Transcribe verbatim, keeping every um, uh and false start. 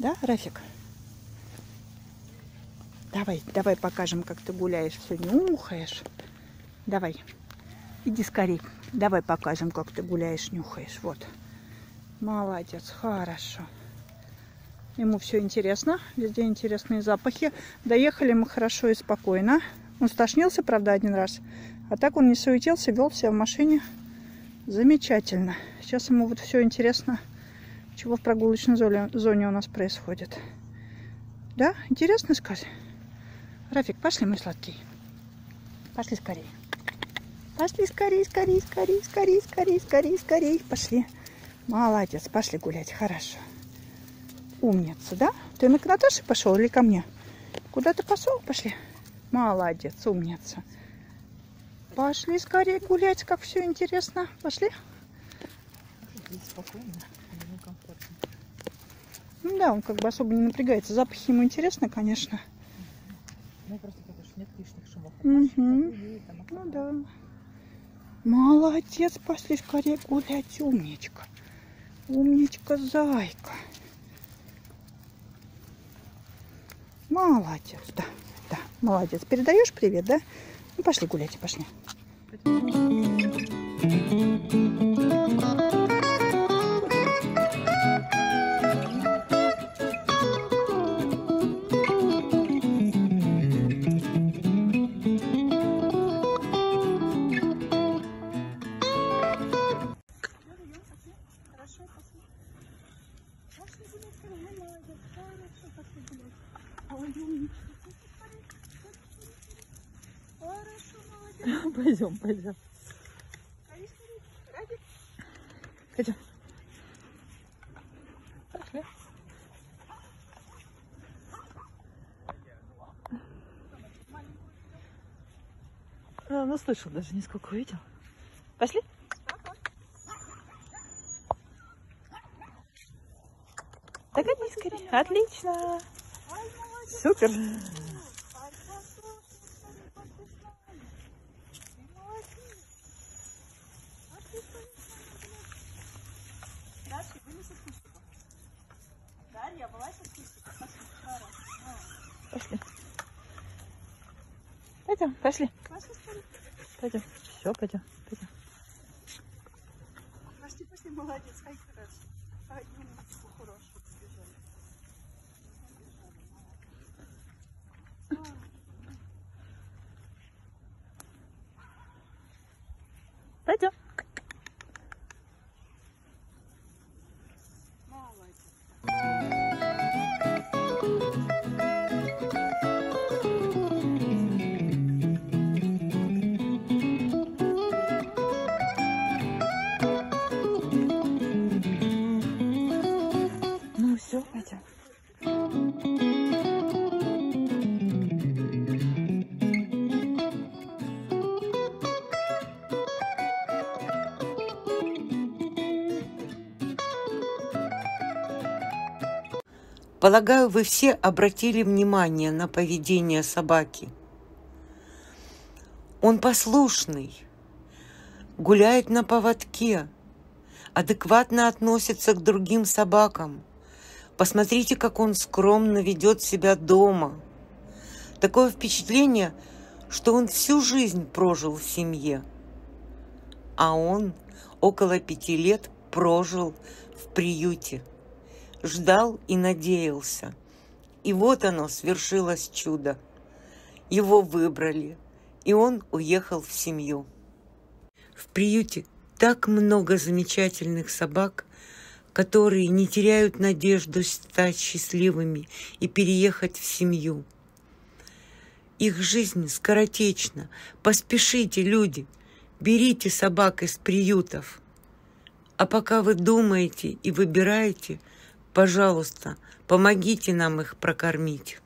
Да, Рафик? Давай, давай покажем, как ты гуляешь, все нюхаешь. Давай, иди скорей. Давай покажем, как ты гуляешь, нюхаешь. Вот. Молодец, хорошо. Ему все интересно, везде интересные запахи. Доехали мы хорошо и спокойно. Он стошнился, правда, один раз. А так он не суетился, вел себя в машине замечательно. Сейчас ему вот все интересно, чего в прогулочной зоне, зоне у нас происходит. Да? Интересно сказать? Рафик, пошли, мой сладкий. Пошли скорее. Пошли скорее, скорее, скорее, скорее, скорее, скорее, скорее. Пошли. Молодец, пошли гулять. Хорошо. Умница, да? Ты на к Наташе пошел или ко мне? Куда ты пошел? Пошли. Молодец, умница. Пошли скорее гулять, как все интересно. Пошли. Спокойно, ему комфортно. Ну да, он как бы особо не напрягается. Запахи ему интересны, конечно. Ну просто потому что нет лишних шумов. Угу. Ну да. Молодец, пошли скорее гулять, умничка. Умничка, зайка. Молодец, да, да, молодец. Передаешь привет, да? Ну, пошли гулять, пошли. Пойдем, пойдем. Пойдем. Пошли. А, ну слышал даже, нисколько увидел. Пошли. Догони скорее. Отлично. Супер. Пошли. Пойдем, пошли. Пойдем. Все, пойдем, пойдем. Пошли, пошли, молодец, ай, хорошо. Ай, умница, хорошо, побежали. Пойдем. Ну все, пойдем. Полагаю, вы все обратили внимание на поведение собаки. Он послушный, гуляет на поводке, адекватно относится к другим собакам. Посмотрите, как он скромно ведет себя дома. Такое впечатление, что он всю жизнь прожил в семье. А он около пяти лет прожил в приюте. Ждал и надеялся. И вот оно, свершилось чудо. Его выбрали, и он уехал в семью. В приюте так много замечательных собак, которые не теряют надежду стать счастливыми и переехать в семью. Их жизнь скоротечна. Поспешите, люди, берите собак из приютов. А пока вы думаете и выбираете, пожалуйста, помогите нам их прокормить.